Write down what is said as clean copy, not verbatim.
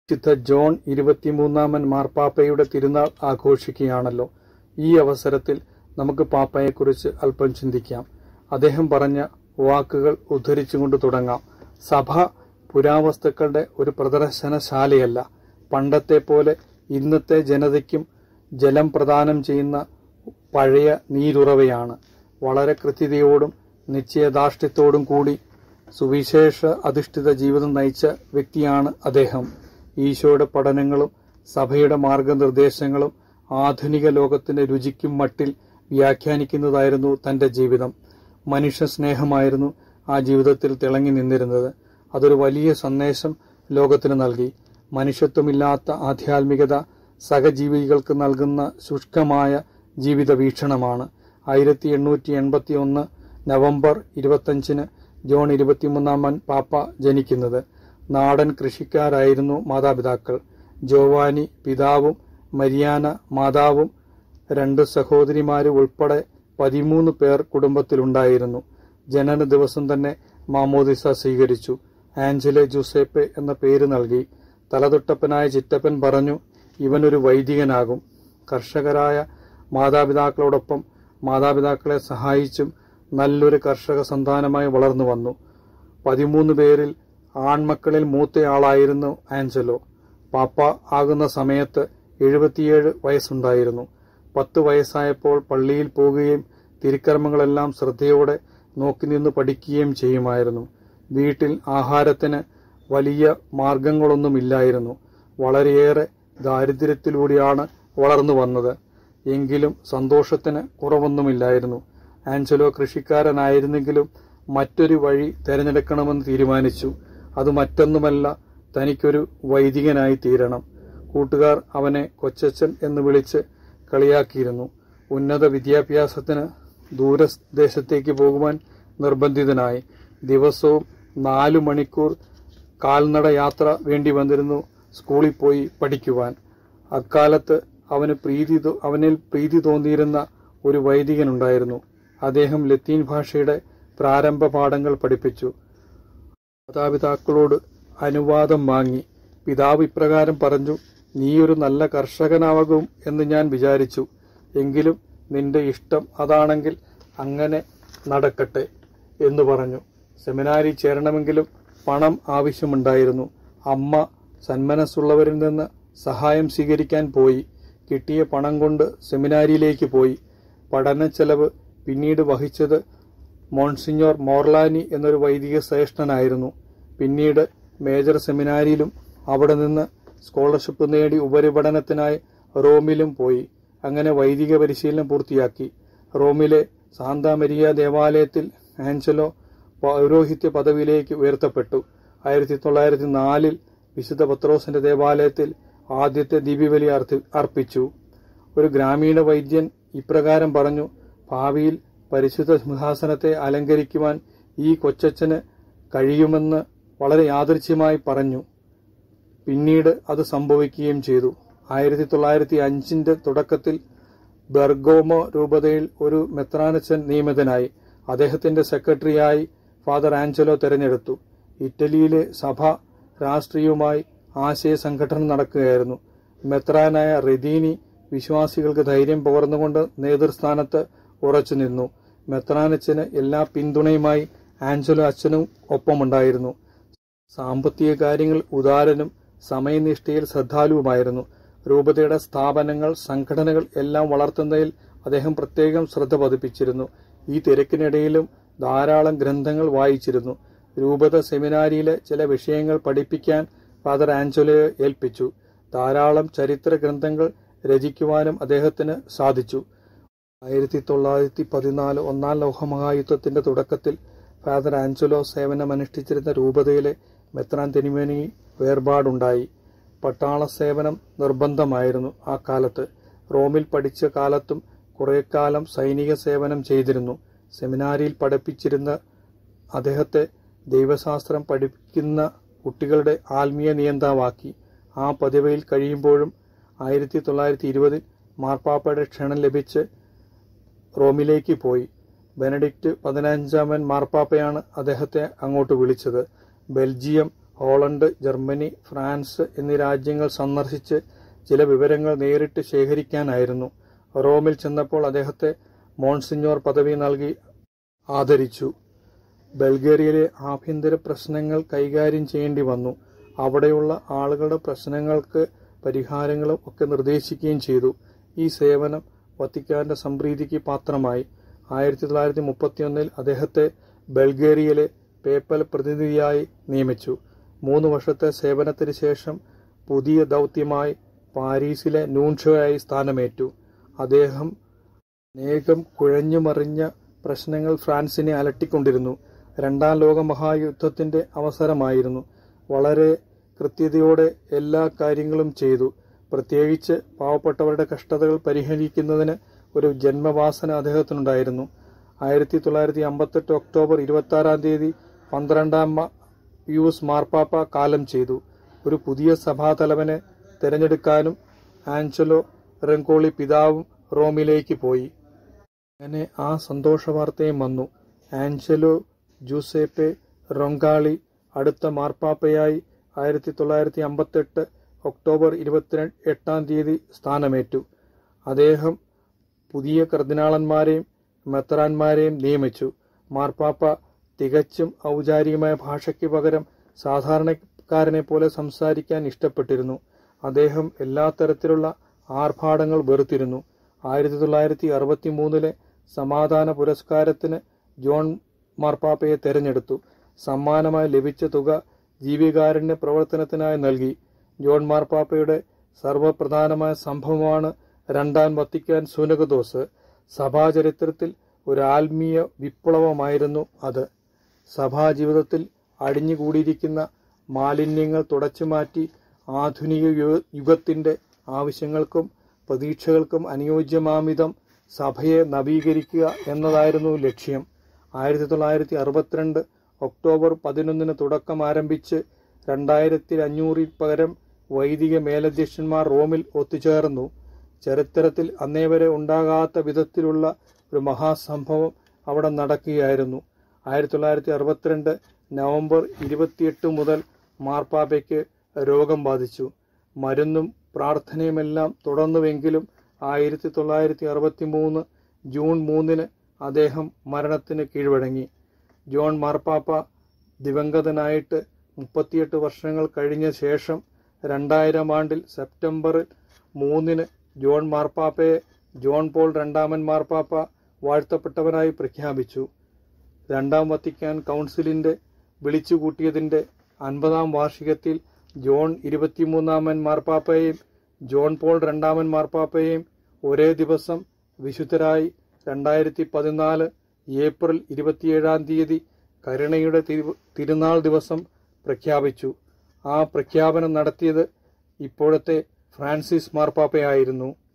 വിശുദ്ധ ജോൺ 23-ാമൻ മാർപ്പാപ്പയുടെ തിരുനാൾ ആഘോഷിക്കുകയാണല്ലോ. ഈ അവസരത്തിൽ നമുക്ക് പാപ്പയെക്കുറിച്ച് അല്പം ചിന്തിക്കാം. അദ്ദേഹം പറഞ്ഞ വാക്കുകൾ ഉദ്ധരിച്ചുകൊണ്ട് തുടങ്ങാം. സഭ പുരാവസ്തുക്കളുടെ ഒരു പ്രദർശനശാലയല്ല. പണ്ടത്തെ പോലെ ഇന്നത്തെ ജനതയ്ക്കും ജലം പ്രദാനം ചെയ്യുന്ന പഴയ നീരുറവയാണ്. വളരെ കൃത്യതയോടും നിശ്ചയദാർഢ്യത്തോടും കൂടി സുവിശേഷ അധിഷ്ഠിത ജീവിതം നയിച്ച വ്യക്തിയാണ് അദ്ദേഹം. ഈശോയുടെ പഠനങ്ങളും സഭയുടെ മാർഗനിർദ്ദേശങ്ങളും ആധുനിക ലോകത്തിന്റെ രുചിക്കും മട്ടിൽ വ്യാഖ്യാനിക്കുന്നതായിരുന്നു തന്റെ ജീവിതം. മനുഷ്യ സ്നേഹമായിരുന്നു ആ ജീവിതത്തിൽ തിളങ്ങി നിന്നിരുന്നത്. അതൊരു വലിയ സന്ദേശം ലോകത്തിന് നൽകി. മനുഷ്യത്വമില്ലാത്ത ആധ്യാത്മികത സഹജീവികൾക്ക് നൽകുന്ന ശുഷ്കമായ ജീവിത വീക്ഷണമാണ്. 1881 നവംബർ 25-ന് ജോൺ 23-ാമൻ പാപ്പ ജനിക്കുന്നത്. നാടൻ കൃഷിക്കാരായിരുന്നു മാതാപിതാക്കൾ. ജോവാനി പിതാവും മരിയാന മാതാവും 2 സഹോദരിമാരും ഉൾപ്പെടെ 13 പേർ കുടുംബത്തിലുണ്ടായിരുന്നു. ജനന ദിവസം തന്നെ മാമോദിസ സ്വീകരിച്ചു. ആഞ്ചലെ ജുസേപ്പെ എന്ന പേര് നൽകി. തലതൊട്ടപ്പനായ ചിറ്റപ്പൻ പറഞ്ഞു, ഇവനൊരു വൈദികനാകും. കർഷകരായ മാതാപിതാക്കളോടൊപ്പം മാതാപിതാക്കളെ സഹായിച്ചും നല്ലൊരു കർഷക സന്താനമായി വളർന്നു വന്നു. 13 പേരിൽ ആൺമക്കളിൽ മൂത്തയാളായിരുന്നു ആഞ്ചലോ. പാപ്പ ആകുന്ന സമയത്ത് 77 വയസ്സുണ്ടായിരുന്നു. 10 വയസ്സായപ്പോൾ പള്ളിയിൽ പോകുകയും തിരുക്കർമ്മങ്ങളെല്ലാം ശ്രദ്ധയോടെ നോക്കി നിന്ന് പഠിക്കുകയും ചെയ്യുമായിരുന്നു. വീട്ടിൽ ആഹാരത്തിന് വലിയ മാർഗങ്ങളൊന്നുമില്ലായിരുന്നു. വളരെയേറെ ദാരിദ്ര്യത്തിലൂടെയാണ് വളർന്നു വന്നത്. എങ്കിലും സന്തോഷത്തിന് കുറവൊന്നുമില്ലായിരുന്നു. ആഞ്ചലോ കൃഷിക്കാരനായിരുന്നെങ്കിലും മറ്റൊരു വഴി തിരഞ്ഞെടുക്കണമെന്ന് തീരുമാനിച്ചു. അത് മറ്റൊന്നുമല്ല, തനിക്കൊരു വൈദികനായി തീരണം. കൂട്ടുകാർ അവനെ കൊച്ചച്ഛൻ എന്ന് വിളിച്ച് കളിയാക്കിയിരുന്നു. ഉന്നത വിദ്യാഭ്യാസത്തിന് ദൂരദേശത്തേക്ക് പോകുവാൻ നിർബന്ധിതനായി. ദിവസവും 4 മണിക്കൂർ കാൽനട യാത്ര വേണ്ടി വന്നിരുന്നു സ്കൂളിൽ പോയി പഠിക്കുവാൻ. അക്കാലത്ത് അവനിൽ പ്രീതി തോന്നിയിരുന്ന ഒരു വൈദികനുണ്ടായിരുന്നു. അദ്ദേഹം ലത്തീൻ ഭാഷയുടെ പ്രാരംഭ പാഠങ്ങൾ പഠിപ്പിച്ചു. മാതാപിതാക്കളോട് അനുവാദം വാങ്ങി. പിതാവ് ഇപ്രകാരം പറഞ്ഞു, നീയൊരു നല്ല കർഷകനാകും എന്ന് ഞാൻ വിചാരിച്ചു. എങ്കിലും നിന്റെ ഇഷ്ടം അതാണെങ്കിൽ അങ്ങനെ നടക്കട്ടെ എന്ന് പറഞ്ഞു. സെമിനാരി ചേരണമെങ്കിലും പണം ആവശ്യമുണ്ടായിരുന്നു. അമ്മ സന്മനസ്സുള്ളവരിൽ നിന്ന് സഹായം സ്വീകരിക്കാൻ പോയി. കിട്ടിയ പണം കൊണ്ട് സെമിനാരിയിലേക്ക് പോയി. പഠന ചെലവ് പിന്നീട് വഹിച്ചത് മോൺസിഞ്ഞോർ മോർലാനി എന്നൊരു വൈദിക ശ്രേഷ്ഠനായിരുന്നു. പിന്നീട് മേജർ സെമിനാരിയിലും അവിടെ നിന്ന് സ്കോളർഷിപ്പ് നേടി ഉപരിപഠനത്തിനായി റോമിലും പോയി. അങ്ങനെ വൈദിക പരിശീലനം പൂർത്തിയാക്കി. റോമിലെ സാന്താ മരിയ ദേവാലയത്തിൽ ആഞ്ചലോ പൗരോഹിത്യ പദവിയിലേക്ക് ഉയർത്തപ്പെട്ടു. 1904 വിശുദ്ധ പത്രോസിന്റെ ദേവാലയത്തിൽ ആദ്യത്തെ ദിവ്യബലി അർപ്പിച്ചു. ഒരു ഗ്രാമീണ വൈദ്യൻ ഇപ്രകാരം പറഞ്ഞു, ഭാവിയിൽ പരിശുദ്ധ സിംഹാസനത്തെ അലങ്കരിക്കുവാൻ ഈ കൊച്ചച്ഛന് കഴിയുമെന്ന് വളരെ യാദൃച്ഛ്യമായി പറഞ്ഞു. പിന്നീട് അത് സംഭവിക്കുകയും ചെയ്തു. 1905 തുടക്കത്തിൽ ബെർഗോമോ രൂപതയിൽ ഒരു മെത്രാനച്ചൻ നിയമിതനായി. അദ്ദേഹത്തിന്റെ സെക്രട്ടറിയായി ഫാദർ ആഞ്ചലോ തെരഞ്ഞെടുത്തു. ഇറ്റലിയിലെ സഭ രാഷ്ട്രീയവുമായി ആശയ സംഘടന നടക്കുകയായിരുന്നു. മെത്രാനായ റെദീനി വിശ്വാസികൾക്ക് ധൈര്യം പകർന്നുകൊണ്ട് നേതൃസ്ഥാനത്ത് ഉറച്ചു നിന്നു. മെത്രാനച്ചന് എല്ലാ പിന്തുണയുമായി ആഞ്ചലോ അച്ഛനും ഒപ്പമുണ്ടായിരുന്നു. സാമ്പത്തിക കാര്യങ്ങൾ ഉദാരനും സമയനിഷ്ഠയിൽ ശ്രദ്ധാലുവുമായിരുന്നു. രൂപതയുടെ സ്ഥാപനങ്ങൾ, സംഘടനകൾ എല്ലാം വളർത്തുന്നതിൽ അദ്ദേഹം പ്രത്യേകം ശ്രദ്ധ പതിപ്പിച്ചിരുന്നു. ഈ തിരക്കിനിടയിലും ധാരാളം ഗ്രന്ഥങ്ങൾ വായിച്ചിരുന്നു. രൂപത സെമിനാരിയിലെ ചില വിഷയങ്ങൾ പഠിപ്പിക്കാൻ ഫാദർ ആഞ്ചലോയെ ഏൽപ്പിച്ചു. ധാരാളം ചരിത്ര ഗ്രന്ഥങ്ങൾ രചിക്കുവാനും അദ്ദേഹത്തിന് സാധിച്ചു. 1914 ഒന്നാം ലോകമഹായുദ്ധത്തിന്റെ തുടക്കത്തിൽ ഫാദർ ആഞ്ചലോ സേവനമനുഷ്ഠിച്ചിരുന്ന രൂപതയിലെ മെത്രാൻ തിരുമേനി വേർപാടുണ്ടായി. പട്ടാള സേവനം നിർബന്ധമായിരുന്നു ആ കാലത്ത്. റോമിൽ പഠിച്ച കാലത്തും കുറേക്കാലം സൈനിക സേവനം ചെയ്തിരുന്നു. സെമിനാരിയിൽ പഠിപ്പിച്ചിരുന്ന അദ്ദേഹത്തെ ദൈവശാസ്ത്രം പഠിപ്പിക്കുന്ന കുട്ടികളുടെ ആത്മീയ നിയന്താവാക്കി. ആ പദവിയിൽ കഴിയുമ്പോഴും 1920 മാർപ്പാപ്പയുടെ ക്ഷണം ലഭിച്ച് റോമിലേക്ക് പോയി. ബെനഡിക്റ്റ് 15-ാമൻ മാർപ്പാപ്പയാണ് അദ്ദേഹത്തെ അങ്ങോട്ട് വിളിച്ചത്. ബെൽജിയം, ഹോളണ്ട്, ജർമ്മനി, ഫ്രാൻസ് എന്നീ രാജ്യങ്ങൾ സന്ദർശിച്ച് ചില വിവരങ്ങൾ നേരിട്ട് ശേഖരിക്കാനായിരുന്നു. റോമിൽ ചെന്നപ്പോൾ അദ്ദേഹത്തെ മോൺസിഞ്ഞോർ പദവി നൽകി ആദരിച്ചു. ബൾഗേറിയയിലെ ആഭ്യന്തര പ്രശ്നങ്ങൾ കൈകാര്യം ചെയ്യേണ്ടി വന്നു. അവിടെയുള്ള ആളുകളുടെ പ്രശ്നങ്ങൾക്ക് പരിഹാരങ്ങളും ഒക്കെ നിർദ്ദേശിക്കുകയും ചെയ്തു. ഈ സേവനം വത്തിക്കാന്റെ സംപ്രീതിക്ക് പാത്രമായി. 1931 അദ്ദേഹത്തെ ബൾഗേറിയയിലെ പേപ്പൽ പ്രതിനിധിയായി നിയമിച്ചു. 3 വർഷത്തെ സേവനത്തിന് ശേഷം പുതിയ ദൗത്യമായി പാരീസിലെ നൂൻഷോയായി സ്ഥാനമേറ്റു. അദ്ദേഹം അനേകം കുഴഞ്ഞുമറിഞ്ഞ പ്രശ്നങ്ങൾ ഫ്രാൻസിനെ അലട്ടിക്കൊണ്ടിരുന്നു. 2ാം ലോക മഹായുദ്ധത്തിന്റെ അവസരമായിരുന്നു. വളരെ കൃത്യതയോടെ എല്ലാ കാര്യങ്ങളും ചെയ്തു. പ്രത്യേകിച്ച് പാവപ്പെട്ടവരുടെ കഷ്ടതകൾ പരിഹരിക്കുന്നതിന് ഒരു ജന്മവാസന അദ്ദേഹത്തിനുണ്ടായിരുന്നു. 1958 ഒക്ടോബർ 26 12ാം പിയൂസ് മാർപ്പാപ്പ കാലം ചെയ്തു. ഒരു പുതിയ സഭാതലവനെ തെരഞ്ഞെടുക്കാനും ആഞ്ചലോ റെങ്കോളി പിതാവും റോമിലേക്ക് പോയി. അങ്ങനെ ആ സന്തോഷവാർത്തയും വന്നു. ആഞ്ചലോ ജൂസേപ്പെ റൊങ്കാളി അടുത്ത മാർപ്പാപ്പയായി 1958 ഒക്ടോബർ 28 സ്ഥാനമേറ്റു. അദ്ദേഹം പുതിയ കർദിനാളന്മാരെയും മെത്രാന്മാരെയും നിയമിച്ചു. മാർപ്പാപ്പ തികച്ചും ഔപചാരികമായ ഭാഷയ്ക്ക് പകരം സാധാരണക്കാരനെ പോലെ സംസാരിക്കാൻ ഇഷ്ടപ്പെട്ടിരുന്നു. അദ്ദേഹം എല്ലാ തരത്തിലുള്ള ആർഭാടങ്ങൾ വെറുത്തിരുന്നു. 1963 സമാധാന പുരസ്കാരത്തിന് ജോൺ മാർപ്പാപ്പയെ തെരഞ്ഞെടുത്തു. സമ്മാനമായി ലഭിച്ച തുക ജീവികാരുണ്യ പ്രവർത്തനത്തിനായി നൽകി. ജോൺ മാർപ്പാപ്പയുടെ സർവപ്രധാനമായ സംഭവമാണ് 2ാം വത്തിക്കാൻ സൂനകദോസ്. സഭാചരിത്രത്തിൽ ഒരു ആത്മീയ വിപ്ലവമായിരുന്നു അത്. സഭാജീവിതത്തിൽ അടിഞ്ഞുകൂടിയിരിക്കുന്ന മാലിന്യങ്ങൾ തുടച്ചുമാറ്റി ആധുനിക യുഗത്തിന്റെ ആവശ്യങ്ങൾക്കും പ്രതീക്ഷകൾക്കും അനുയോജ്യമാംവിധം സഭയെ നവീകരിക്കുക എന്നതായിരുന്നു ലക്ഷ്യം. 1962 ഒക്ടോബർ 11 തുടക്കം ആരംഭിച്ച് 2500 പകരം വൈദിക മേലധ്യക്ഷന്മാർ റോമിൽ ഒത്തുചേർന്നു. ചരിത്രത്തിൽ അന്നേവരെ ഉണ്ടാകാത്ത വിധത്തിലുള്ള ഒരു മഹാസംഭവം അവിടെ നടക്കുകയായിരുന്നു. 1962 നവംബർ 28 മുതൽ മാർപ്പാപ്പയ്ക്ക് രോഗം ബാധിച്ചു. മരുന്നും പ്രാർത്ഥനയുമെല്ലാം തുടർന്നുവെങ്കിലും 1963 ജൂൺ 3 അദ്ദേഹം മരണത്തിന് കീഴ്വഴങ്ങി. ജോൺ മാർപ്പാപ്പ ദിവംഗതനായിട്ട് 38 വർഷങ്ങൾ കഴിഞ്ഞ ശേഷം 2000 സെപ്റ്റംബർ 3 ജോൺ മാർപ്പാപ്പയെ ജോൺ പോൾ രണ്ടാമൻ മാർപ്പാപ്പ വാഴ്ത്തപ്പെട്ടവനായി പ്രഖ്യാപിച്ചു. 2ാം വത്തിക്കാൻ കൗൺസിലിന്റെ വിളിച്ചുകൂട്ടിയതിന്റെ 50ാം വാർഷികത്തിൽ ജോൺ 23ാമൻ മാർപ്പാപ്പയെയും ജോൺ പോൾ രണ്ടാമൻ മാർപ്പാപ്പയെയും ഒരേ ദിവസം വിശുദ്ധരായി 2014 ഏപ്രിൽ 27 കരുണയുടെ തിരുനാൾ ദിവസം പ്രഖ്യാപിച്ചു. ആ പ്രഖ്യാപനം നടത്തിയത് ഇപ്പോഴത്തെ ഫ്രാൻസിസ് മാർപ്പാപ്പയായിരുന്നു.